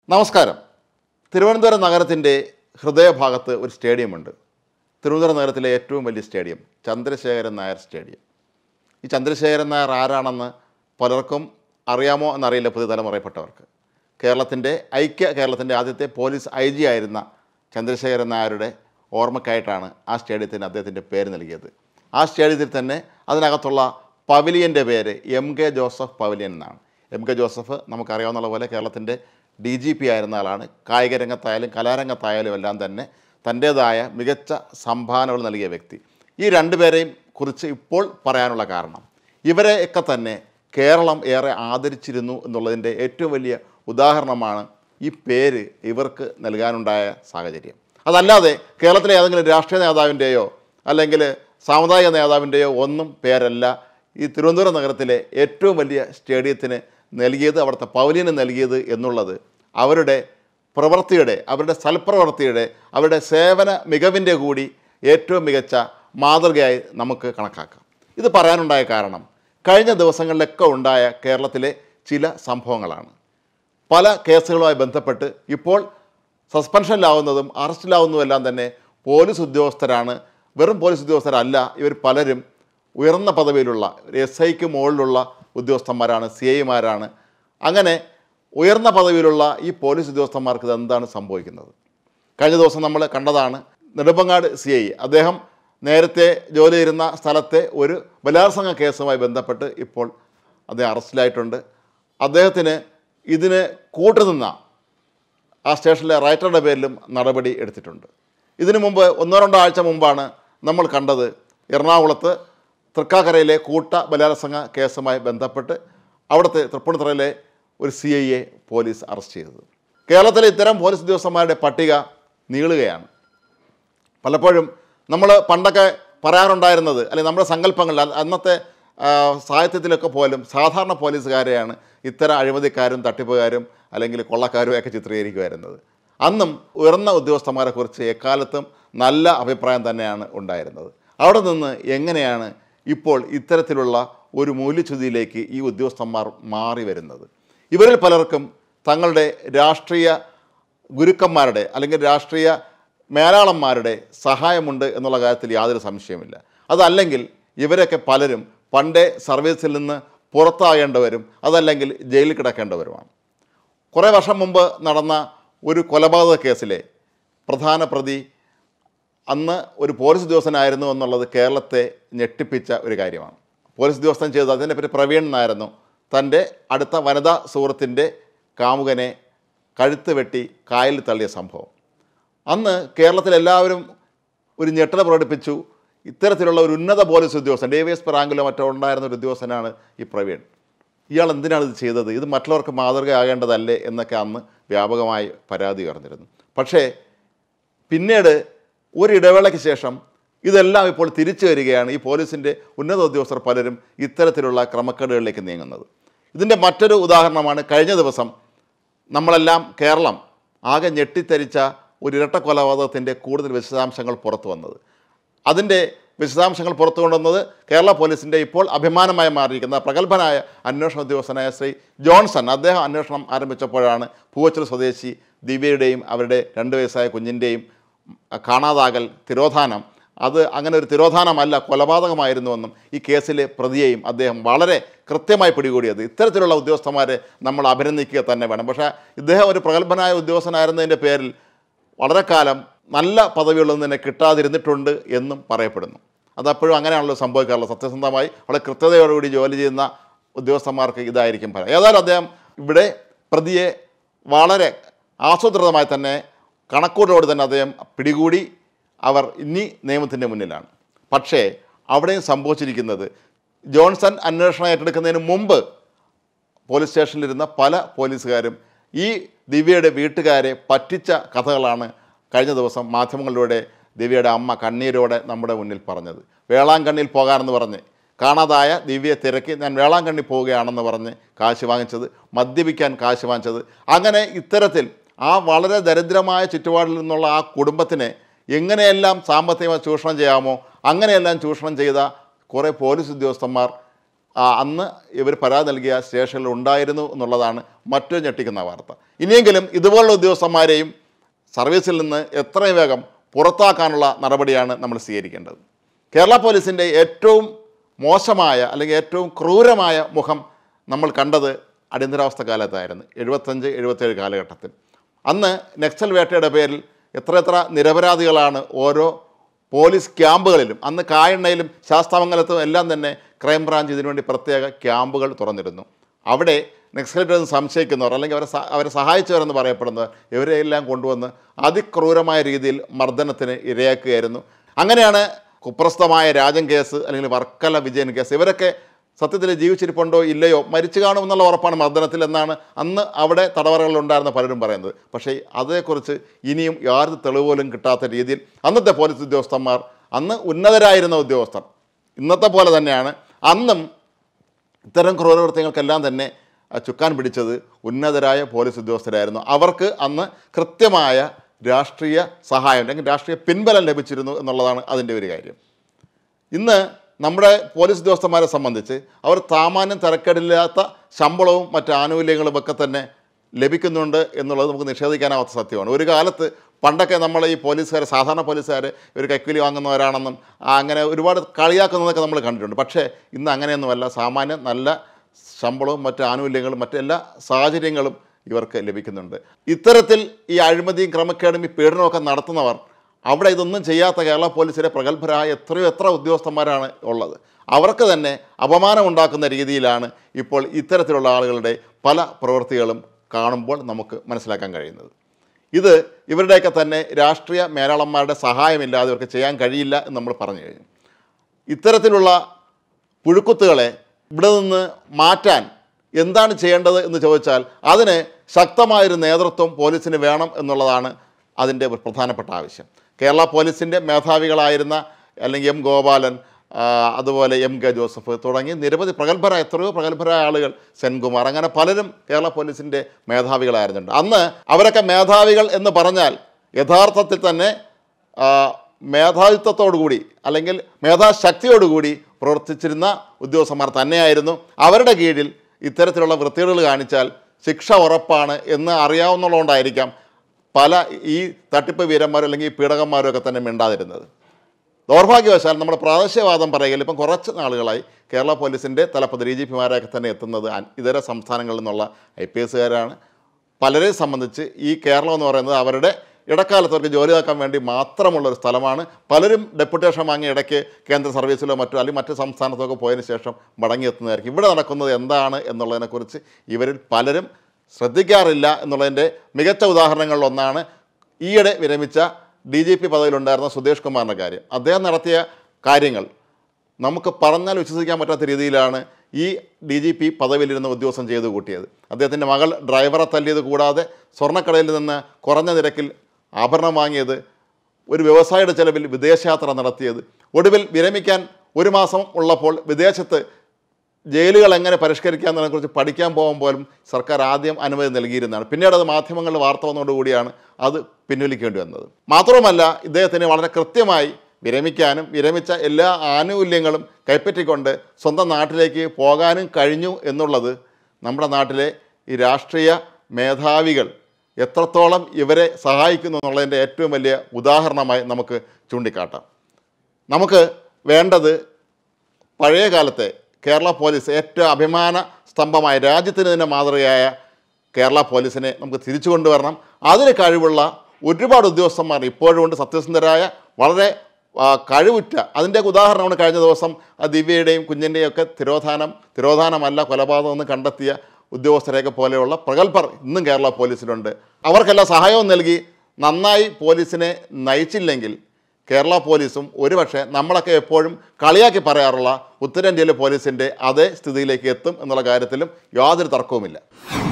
നമസ്കാരം. തിരുവനന്തപുരം നഗരത്തിൻ്റെ ഹൃദയഭാഗത്ത് ഒരു സ്റ്റേഡിയമുണ്ട്. തിരുവനന്തപുരം നഗരത്തിലെ ഏറ്റവും വലിയ സ്റ്റേഡിയം ചന്ദ്രശേഖരൻ നായർ സ്റ്റേഡിയം. ഈ ചന്ദ്രശേഖരൻ നായർ ആരാണെന്ന് പലർക്കും അറിയാമോ എന്നറിയില്ല. പുതിയ തലമുറയിൽപ്പെട്ടവർക്ക് കേരളത്തിൻ്റെ ആദ്യത്തെ പോലീസ് IG ആയിരുന്ന ചന്ദ്രശേഖരൻ നായരുടെ ഓർമ്മയ്ക്കായിട്ടാണ് ആ സ്റ്റേഡിയത്തിന് അദ്ദേഹത്തിൻ്റെ പേര് നൽകിയത്. ആ സ്റ്റേഡിയത്തിൽ തന്നെ അതിനകത്തുള്ള പവലിയൻ്റെ പേര് MK ജോസഫ് പവലിയൻ എന്നാണ്. MK ജോസഫ് നമുക്കറിയാവുന്ന പോലെ കേരളത്തിൻ്റെ DGP ആയിരുന്ന ആളാണ്. കായിക രംഗത്തായാലും കലാരംഗത്തായാലും എല്ലാം തന്നെ തൻ്റേതായ മികച്ച സംഭാവനകൾ നൽകിയ വ്യക്തി. ഈ രണ്ടുപേരെയും കുറിച്ച് ഇപ്പോൾ പറയാനുള്ള കാരണം, ഇവരെയൊക്കെ തന്നെ കേരളം ഏറെ ആദരിച്ചിരുന്നു എന്നുള്ളതിൻ്റെ ഏറ്റവും വലിയ ഉദാഹരണമാണ് ഈ പേര് ഇവർക്ക് നൽകാനുണ്ടായ സാഹചര്യം. അതല്ലാതെ കേരളത്തിലെ ഏതെങ്കിലും രാഷ്ട്രീയ നേതാവിൻ്റെയോ അല്ലെങ്കിൽ സാമുദായിക നേതാവിൻ്റെയോ ഒന്നും പേരല്ല ഈ തിരുവനന്തപുരം നഗരത്തിലെ ഏറ്റവും വലിയ സ്റ്റേഡിയത്തിന് നൽകിയത്, അവിടുത്തെ പവലിയന് നൽകിയത് എന്നുള്ളത് അവരുടെ പ്രവൃത്തിയുടെ, അവരുടെ സൽപ്രവൃത്തിയുടെ, അവരുടെ സേവന മികവിൻ്റെ കൂടി ഏറ്റവും മികച്ച മാതൃകയായി നമുക്ക് കണക്കാക്കാം. ഇത് പറയാനുണ്ടായ കാരണം കഴിഞ്ഞ ദിവസങ്ങളിലൊക്കെ ഉണ്ടായ കേരളത്തിലെ ചില സംഭവങ്ങളാണ്. പല കേസുകളുമായി ബന്ധപ്പെട്ട് ഇപ്പോൾ സസ്പെൻഷനിലാവുന്നതും അറസ്റ്റിലാവുന്നതുമെല്ലാം തന്നെ പോലീസ് ഉദ്യോഗസ്ഥരാണ്. വെറും പോലീസ് ഉദ്യോഗസ്ഥരല്ല, ഇവർ പലരും ഉയർന്ന പദവിയിലുള്ള SIക്ക് മുകളിലുള്ള ഉദ്യോഗസ്ഥന്മാരാണ്, CIമാരാണ്. അങ്ങനെ ഉയർന്ന പദവിയിലുള്ള ഈ പോലീസ് ഉദ്യോഗസ്ഥന്മാർക്ക് ഇതെന്താണ് സംഭവിക്കുന്നത്? കഴിഞ്ഞ ദിവസം നമ്മൾ കണ്ടതാണ്. നെടുമങ്ങാട് CI അദ്ദേഹം നേരത്തെ ജോലി ചെയ്യുന്ന സ്ഥലത്തെ ഒരു ബലാത്സംഗ കേസുമായി ബന്ധപ്പെട്ട് ഇപ്പോൾ അദ്ദേഹം അറസ്റ്റിലായിട്ടുണ്ട്. അദ്ദേഹത്തിന് ഇതിന് കൂട്ടുനിന്ന ആ സ്റ്റേഷനിലെ റൈറ്ററുടെ പേരിലും നടപടി എടുത്തിട്ടുണ്ട്. ഇതിനു മുമ്പ് 1-2 ആഴ്ച മുമ്പാണ് നമ്മൾ കണ്ടത് എറണാകുളത്ത് തൃക്കാക്കരയിലെ കൂട്ട ബലാത്സംഗ കേസുമായി ബന്ധപ്പെട്ട് അവിടുത്തെ തൃപ്പൂണിത്തുറയിലെ ഒരു CIയെ പോലീസ് അറസ്റ്റ് ചെയ്തത്. കേരളത്തിലെ ഇത്തരം പോലീസ് ഉദ്യോഗസ്ഥന്മാരുടെ പട്ടിക നീളുകയാണ്. പലപ്പോഴും നമ്മൾ പണ്ടൊക്കെ പറയാറുണ്ടായിരുന്നത്, അല്ലെങ്കിൽ നമ്മുടെ സങ്കല്പങ്ങളിൽ അന്നത്തെ സാഹിത്യത്തിലൊക്കെ പോലും സാധാരണ പോലീസുകാരെയാണ് ഇത്തരം അഴിമതിക്കാരും തട്ടിപ്പുകാരും അല്ലെങ്കിൽ കൊള്ളക്കാരുമൊക്കെ ചിത്രീകരിക്കുമായിരുന്നത്. അന്നും ഉയർന്ന ഉദ്യോഗസ്ഥന്മാരെക്കുറിച്ച് എക്കാലത്തും നല്ല അഭിപ്രായം തന്നെയാണ് ഉണ്ടായിരുന്നത്. അവിടെ നിന്ന് എങ്ങനെയാണ് ഇപ്പോൾ ഇത്തരത്തിലുള്ള ഒരു മൂല്യച്യുതിയിലേക്ക് ഈ ഉദ്യോഗസ്ഥന്മാർ മാറി വരുന്നത്? ഇവരിൽ പലർക്കും തങ്ങളുടെ രാഷ്ട്രീയ ഗുരുക്കന്മാരുടെ അല്ലെങ്കിൽ രാഷ്ട്രീയ മേലാളന്മാരുടെ സഹായമുണ്ട് എന്നുള്ള കാര്യത്തിൽ യാതൊരു സംശയമില്ല. അതല്ലെങ്കിൽ ഇവരൊക്കെ പലരും പണ്ടേ സർവീസിൽ നിന്ന് പുറത്താകേണ്ടവരും അതല്ലെങ്കിൽ ജയിലിൽ കിടക്കേണ്ടവരുമാണ്. കുറേ വർഷം മുമ്പ് നടന്ന ഒരു കൊലപാതക കേസിലെ പ്രധാന പ്രതി അന്ന് ഒരു പോലീസ് ഉദ്യോഗസ്ഥനായിരുന്നു എന്നുള്ളത് കേരളത്തെ ഞെട്ടിപ്പിച്ച ഒരു കാര്യമാണ്. പോലീസ് ഉദ്യോഗസ്ഥൻ ചെയ്തത്, അതിൻ്റെ പേര് പ്രവീൺ എന്നായിരുന്നു, തൻ്റെ അടുത്ത വനിതാ സുഹൃത്തിൻ്റെ കാമുകനെ കഴുത്ത് വെട്ടി കായലിൽ തള്ളിയ സംഭവം. അന്ന് കേരളത്തിലെല്ലാവരും ഒരു ഞെട്ടൽ പ്രകടിപ്പിച്ചു. ഇത്തരത്തിലുള്ള ഒരു ഉന്നത പോലീസ് ഉദ്യോഗസ്ഥൻ, DVSP റാങ്കിലോ മറ്റോ ഉണ്ടായിരുന്ന ഒരു ഉദ്യോഗസ്ഥനാണ് ഈ പ്രവീൺ. ഇയാൾ എന്തിനാണ് ഇത് ചെയ്തത്? ഇത് മറ്റുള്ളവർക്ക് മാതൃകയാകേണ്ടതല്ലേ എന്നൊക്കെ അന്ന് വ്യാപകമായി പരാതി ഉയർന്നിരുന്നു. പക്ഷേ പിന്നീട് ഒരിടവേളയ്ക്ക് ശേഷം ഇതെല്ലാം ഇപ്പോൾ തിരിച്ചു വരികയാണ്. ഈ പോലീസിൻ്റെ ഉന്നത ഉദ്യോഗസ്ഥർ പലരും ഇത്തരത്തിലുള്ള ക്രമക്കേടുകളിലേക്ക് നീങ്ങുന്നത്. ഇതിൻ്റെ മറ്റൊരു ഉദാഹരണമാണ് കഴിഞ്ഞ ദിവസം നമ്മളെല്ലാം കേരളം ആകെ ഞെട്ടിത്തരിച്ച ഒരു ഇരട്ട കൊലപാതകത്തിൻ്റെ കൂടുതൽ വിശദാംശങ്ങൾ പുറത്തു വന്നത്. അതിൻ്റെ വിശദാംശങ്ങൾ പുറത്തു കൊണ്ടുവന്നത് കേരള പോലീസിൻ്റെ ഇപ്പോൾ അഭിമാനമായി മാറിയിരിക്കുന്ന പ്രഗത്ഭനായ അന്വേഷണ ഉദ്യോഗസ്ഥനായ ശ്രീ ജോൺസൺ. അദ്ദേഹം അന്വേഷണം ആരംഭിച്ചപ്പോഴാണ് പൂവച്ചൽ സ്വദേശി ദിവ്യയുടെയും അവരുടെ 2 വയസ്സായ കുഞ്ഞിൻ്റെയും കാണാതാകൽ തിരോധാനം, അത് അങ്ങനെ ഒരു തിരോധാനമല്ല, കൊലപാതകമായിരുന്നുവെന്നും ഈ കേസിലെ പ്രതിയെയും അദ്ദേഹം വളരെ കൃത്യമായി പിടികൂടിയത്. ഇത്തരത്തിലുള്ള ഉദ്യോഗസ്ഥന്മാരെ നമ്മൾ അഭിനന്ദിക്കുക തന്നെ വേണം. പക്ഷേ ഇദ്ദേഹം ഒരു പ്രഗത്ഭനായ ഉദ്യോഗസ്ഥനായിരുന്നതിൻ്റെ പേരിൽ വളരെ കാലം നല്ല പദവികളൊന്നും തന്നെ കിട്ടാതിരുന്നിട്ടുണ്ട് എന്നും പറയപ്പെടുന്നു. അതപ്പോഴും അങ്ങനെയാണല്ലോ സംഭവിക്കാറുള്ളത്. സത്യസന്ധമായി വളരെ കൃത്യതയോടുകൂടി ജോലി ചെയ്യുന്ന ഉദ്യോഗസ്ഥന്മാർക്ക് ഇതായിരിക്കും ഫലം. ഏതായാലും അദ്ദേഹം ഇവിടെ പ്രതിയെ വളരെ ആസൂത്രിതമായി തന്നെ കണക്കൂട്ടലോട് തന്നെ അദ്ദേഹം പിടികൂടി. അവർ ഇനി നിയമത്തിൻ്റെ മുന്നിലാണ്. പക്ഷേ അവിടെയും സംഭവിച്ചിരിക്കുന്നത്, ജോൺസൺ അന്വേഷണം ഏറ്റെടുക്കുന്നതിന് മുമ്പ് പോലീസ് സ്റ്റേഷനിലിരുന്ന പല പോലീസുകാരും ഈ ദിവ്യയുടെ വീട്ടുകാരെ പറ്റിച്ച കഥകളാണ് കഴിഞ്ഞ ദിവസം മാധ്യമങ്ങളിലൂടെ ദിവ്യയുടെ അമ്മ കണ്ണീരോടെ നമ്മുടെ മുന്നിൽ പറഞ്ഞത്. വേളാങ്കണ്ണിയിൽ പോകാനെന്ന് പറഞ്ഞ് കാണാതായ ദിവ്യയെ തിരക്കി ഞാൻ വേളാങ്കണ്ണി പോവുകയാണെന്ന് പറഞ്ഞ് കാശ് വാങ്ങിച്ചത്, മദ്യപിക്കാൻ കാശ് വാങ്ങിച്ചത്, അങ്ങനെ ഇത്തരത്തിൽ ആ വളരെ ദരിദ്രമായ ചുറ്റുപാടിൽ നിന്നുള്ള ആ കുടുംബത്തിനെ എങ്ങനെയെല്ലാം സാമ്പത്തികമായി ചൂഷണം ചെയ്യാമോ അങ്ങനെയെല്ലാം ചൂഷണം ചെയ്ത കുറേ പോലീസ് ഉദ്യോഗസ്ഥന്മാർ അന്ന് ഇവർ പരാതി നൽകിയ സ്റ്റേഷനിൽ ഉണ്ടായിരുന്നു എന്നുള്ളതാണ് മറ്റൊരു ഞെട്ടിക്കുന്ന വാർത്ത. ഇനിയെങ്കിലും ഇതുപോലുള്ള ഉദ്യോഗസ്ഥന്മാരെയും സർവീസിൽ നിന്ന് എത്രയും വേഗം പുറത്താക്കാനുള്ള നടപടിയാണ് നമ്മൾ സ്വീകരിക്കേണ്ടത്. കേരള പോലീസിൻ്റെ ഏറ്റവും മോശമായ അല്ലെങ്കിൽ ഏറ്റവും ക്രൂരമായ മുഖം നമ്മൾ കണ്ടത് അടിയന്തരാവസ്ഥ കാലത്തായിരുന്നു, 75-77 കാലഘട്ടത്തിൽ. അന്ന് നക്സൽ വേട്ടയുടെ പേരിൽ എത്ര നിരപരാധികളാണ് ഓരോ പോലീസ് ക്യാമ്പുകളിലും, അന്ന് കായണ്ണയിലും ശാസ്താമംഗലത്തും എല്ലാം തന്നെ ക്രൈംബ്രാഞ്ച് ഇതിനുവേണ്ടി പ്രത്യേക ക്യാമ്പുകൾ തുറന്നിരുന്നു. അവിടെ നക്സലേറ്റെന്ന് സംശയിക്കുന്നവർ അല്ലെങ്കിൽ അവരെ സഹായിച്ചവരെന്ന് പറയപ്പെടുന്നവർ ഇവരെയെല്ലാം കൊണ്ടുവന്ന് അതിക്രൂരമായ രീതിയിൽ മർദ്ദനത്തിന് ഇരയാക്കുകയായിരുന്നു. അങ്ങനെയാണ് കുപ്രസിദ്ധമായ രാജൻ കേസ് അല്ലെങ്കിൽ വർക്കല വിജയൻ കേസ്, ഇവരൊക്കെ സത്യത്തിൽ ജീവിച്ചിരിപ്പുണ്ടോ ഇല്ലയോ, മരിച്ചു കാണുമെന്നുള്ള ഉറപ്പാണ് മർദ്ദനത്തിൽ എന്നാണ് അന്ന് അവിടെ തടവറകളിലുണ്ടായിരുന്ന പലരും പറയുന്നത്. പക്ഷേ അതേക്കുറിച്ച് ഇനിയും യാതൊരു തെളിവ് പോലും കിട്ടാത്ത രീതിയിൽ അന്നത്തെ പോലീസ് ഉദ്യോഗസ്ഥന്മാർ, അന്ന് ഉന്നതരായിരുന്ന ഉദ്യോഗസ്ഥർ ഇന്നത്തെ പോലെ തന്നെയാണ് അന്നും ഇത്തരം ക്രൂരകൃത്യങ്ങൾക്കെല്ലാം തന്നെ ചുക്കാൻ പിടിച്ചത് ഉന്നതരായ പോലീസ് ഉദ്യോഗസ്ഥരായിരുന്നു. അവർക്ക് അന്ന് കൃത്യമായ രാഷ്ട്രീയ സഹായം അല്ലെങ്കിൽ രാഷ്ട്രീയ പിൻബലം ലഭിച്ചിരുന്നു എന്നുള്ളതാണ് അതിൻ്റെ ഒരു കാര്യം. ഇന്ന് നമ്മുടെ പോലീസ് ഉദ്യോഗസ്ഥന്മാരെ സംബന്ധിച്ച് അവർ സാമാന്യം തരക്കേടില്ലാത്ത ശമ്പളവും മറ്റ് ആനുകൂല്യങ്ങളും ഒക്കെ തന്നെ ലഭിക്കുന്നുണ്ട് എന്നുള്ളത് നമുക്ക് നിഷേധിക്കാനാവാത്ത സത്യമാണ്. ഒരു കാലത്ത് പണ്ടൊക്കെ നമ്മൾ ഈ പോലീസുകാർ, സാധാരണ പോലീസുകാർ ഒരു കൈക്കൂലി വാങ്ങുന്നവരാണെന്നും അങ്ങനെ ഒരുപാട് കളിയാക്കുന്നതൊക്കെ നമ്മൾ കണ്ടിട്ടുണ്ട്. പക്ഷേ ഇന്ന് അങ്ങനെയൊന്നുമല്ല. സാമാന്യം നല്ല ശമ്പളവും മറ്റ് ആനുകൂല്യങ്ങളും മറ്റെല്ലാ സാഹചര്യങ്ങളും ഇവർക്ക് ലഭിക്കുന്നുണ്ട്. ഇത്തരത്തിൽ ഈ അഴിമതിയും ക്രമക്കേടും ഈ പീഡനമൊക്കെ നടത്തുന്നവർ, അവിടെ ഇതൊന്നും ചെയ്യാത്ത കേരള പോലീസിലെ പ്രഗത്ഭരായ എത്ര ഉദ്യോഗസ്ഥന്മാരാണ് ഉള്ളത്. അവർക്ക് തന്നെ അപമാനമുണ്ടാക്കുന്ന രീതിയിലാണ് ഇപ്പോൾ ഇത്തരത്തിലുള്ള ആളുകളുടെ പല പ്രവൃത്തികളും കാണുമ്പോൾ നമുക്ക് മനസ്സിലാക്കാൻ കഴിയുന്നത്. ഇത് ഇവരുടെയൊക്കെ തന്നെ രാഷ്ട്രീയ മേലാളന്മാരുടെ സഹായമില്ലാതെ ഇവർക്ക് ചെയ്യാൻ കഴിയില്ല എന്ന് നമ്മൾ പറഞ്ഞു കഴിഞ്ഞു. ഇത്തരത്തിലുള്ള പുഴുക്കുത്തുകളെ ഇവിടെ നിന്ന് മാറ്റാൻ എന്താണ് ചെയ്യേണ്ടത് എന്ന് ചോദിച്ചാൽ അതിന് ശക്തമായൊരു നേതൃത്വം പോലീസിന് വേണം എന്നുള്ളതാണ് അതിൻ്റെ പ്രധാനപ്പെട്ട ആവശ്യം. കേരള പോലീസിൻ്റെ മേധാവികളായിരുന്ന അല്ലെങ്കിൽ എം ഗോപാലൻ, അതുപോലെ എം കെ ജോസഫ് തുടങ്ങി നിരവധി എത്രയോ പ്രഗത്ഭരായ ആളുകൾ, സെൻകുമാർ, അങ്ങനെ പലരും കേരള പോലീസിൻ്റെ മേധാവികളായിരുന്നുണ്ട്. അന്ന് അവരൊക്കെ മേധാവികൾ എന്ന് പറഞ്ഞാൽ യഥാർത്ഥത്തിൽ തന്നെ മേധാവിത്വത്തോടുകൂടി അല്ലെങ്കിൽ മേധാശക്തിയോടുകൂടി പ്രവർത്തിച്ചിരുന്ന ഉദ്യോഗസ്ഥന്മാർ തന്നെയായിരുന്നു. അവരുടെ കീഴിൽ ഇത്തരത്തിലുള്ള വൃത്തികേടുകൾ കാണിച്ചാൽ ശിക്ഷ ഉറപ്പാണ് എന്ന് അറിയാവുന്നതുകൊണ്ടായിരിക്കാം പല ഈ തട്ടിപ്പ് വീരന്മാരും അല്ലെങ്കിൽ പീഡകന്മാരും ഒക്കെ തന്നെ മിണ്ടാതിരുന്നത്. ദൗർഭാഗ്യവശാൽ നമ്മുടെ പ്രാദേശികവാദം പറയുകയിൽ ഇപ്പം കുറച്ച് നാളുകളായി കേരള പോലീസിൻ്റെ തലപ്പത്ത് DGP-മാരൊക്കെ തന്നെ എത്തുന്നത് ഇതര സംസ്ഥാനങ്ങളിൽ നിന്നുള്ള IPS-കാരാണ്. പലരെ സംബന്ധിച്ച് ഈ കേരളം എന്ന് പറയുന്നത് അവരുടെ ഇടക്കാലത്തവർക്ക് ജോലി നോക്കാൻ വേണ്ടി മാത്രമുള്ളൊരു സ്ഥലമാണ്. പലരും ഡെപ്യൂട്ടേഷൻ വാങ്ങിയ ഇടയ്ക്ക് കേന്ദ്ര സർവീസിലോ മറ്റോ അല്ലെങ്കിൽ മറ്റ് സംസ്ഥാനത്തൊക്കെ പോയതിന് ശേഷം മടങ്ങിയെത്തുന്നതായിരിക്കും. ഇവിടെ നടക്കുന്നത് എന്താണ് എന്നുള്ളതിനെക്കുറിച്ച് ഇവരിൽ പലരും ശ്രദ്ധിക്കാറില്ല എന്നുള്ളതിൻ്റെ മികച്ച ഉദാഹരണങ്ങളിലൊന്നാണ് ഈയിടെ വിരമിച്ച DGP പദവിയിലുണ്ടായിരുന്ന സുധേഷ് കുമാറിൻ്റെ കാര്യം. അദ്ദേഹം നടത്തിയ കാര്യങ്ങൾ നമുക്ക് പറഞ്ഞാൽ വിശ്വസിക്കാൻ പറ്റാത്ത രീതിയിലാണ് ഈ DGP പദവിയിലിരുന്ന ഉദ്യോഗസ്ഥൻ ചെയ്തു കൂട്ടിയത്. അദ്ദേഹത്തിൻ്റെ മകൾ ഡ്രൈവറെ തല്ലിയത് കൂടാതെ സ്വർണ്ണക്കടയിൽ നിന്ന് കുറഞ്ഞ നിരക്കിൽ ആഭരണം വാങ്ങിയത്, ഒരു വ്യവസായിയുടെ ചെലവിൽ വിദേശയാത്ര നടത്തിയത്, ഒടുവിൽ വിരമിക്കാൻ 1 മാസം ഉള്ളപ്പോൾ വിദേശത്ത് ജയിലുകൾ എങ്ങനെ പരിഷ്കരിക്കാമെന്നതിനെക്കുറിച്ച് പഠിക്കാൻ പോകുമ്പോഴും സർക്കാർ ആദ്യം അനുമതി നൽകിയിരുന്നതാണ്. പിന്നീട് അത് മാധ്യമങ്ങളുടെ വാർത്ത വന്നതോടുകൂടിയാണ് അത് പിൻവലിക്കേണ്ടി വന്നത്. മാത്രവുമല്ല, ഇദ്ദേഹത്തിന് വളരെ കൃത്യമായി വിരമിക്കാനും വിരമിച്ച എല്ലാ ആനുകൂല്യങ്ങളും കൈപ്പറ്റിക്കൊണ്ട് സ്വന്തം നാട്ടിലേക്ക് പോകാനും കഴിഞ്ഞു എന്നുള്ളത് നമ്മുടെ നാട്ടിലെ ഈ രാഷ്ട്രീയ മേധാവികൾ എത്രത്തോളം ഇവരെ സഹായിക്കുന്നു എന്നുള്ളതിൻ്റെ ഏറ്റവും വലിയ ഉദാഹരണമായി നമുക്ക് ചൂണ്ടിക്കാട്ടാം. നമുക്ക് വേണ്ടത് പഴയ കാലത്തെ കേരള പോലീസ് ഏറ്റവും അഭിമാന സ്തംഭമായ രാജ്യത്തിന് തന്നെ മാതൃകയായ കേരള പോലീസിനെ നമുക്ക് തിരിച്ചു കൊണ്ടുവരണം. അതിന് കഴിവുള്ള ഒരുപാട് ഉദ്യോഗസ്ഥന്മാർ ഇപ്പോഴും ഉണ്ട്, സത്യസന്ധരായ വളരെ കഴിവുറ്റ. അതിൻ്റെ ഉദാഹരണമാണ് കഴിഞ്ഞ ദിവസം ദിവ്യയുടെയും കുഞ്ഞിൻ്റെയും ഒക്കെ തിരോധാനമല്ല കൊലപാതകം എന്ന് കണ്ടെത്തിയ ഉദ്യോഗസ്ഥരെയൊക്കെ പോലെയുള്ള പ്രഗത്ഭർ ഇന്നും കേരള പോലീസിലുണ്ട്. അവർക്കെല്ലാം സഹായവും നൽകി നന്നായി പോലീസിനെ നയിച്ചില്ലെങ്കിൽ കേരള പോലീസും ഒരുപക്ഷെ നമ്മളൊക്കെ എപ്പോഴും കളിയാക്കി പറയാറുള്ള ഉത്തരേന്ത്യയിലെ പോലീസിൻ്റെ അതേ സ്ഥിതിയിലേക്ക് എത്തും എന്നുള്ള കാര്യത്തിലും യാതൊരു തർക്കവുമില്ല.